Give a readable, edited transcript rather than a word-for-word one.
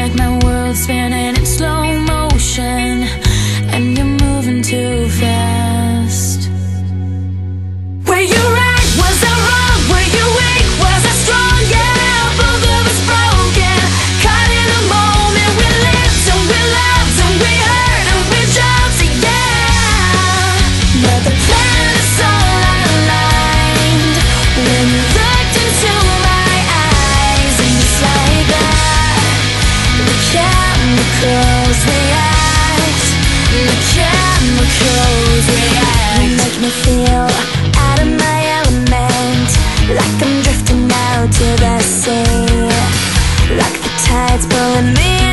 like my world's spinning in slow motion, and you're moving too fast. Were you right? Was I wrong? Were you weak? Was I strong? Yeah, both of us broken, caught in a moment. We lived and we loved and we hurt and we jumped, yeah. But the planets all aligned when you looked into my eyes, and just like that, the chemicals react. The chemicals react. You make me feel out of my element, like I'm drifting out to the sea, like the tide's pulling me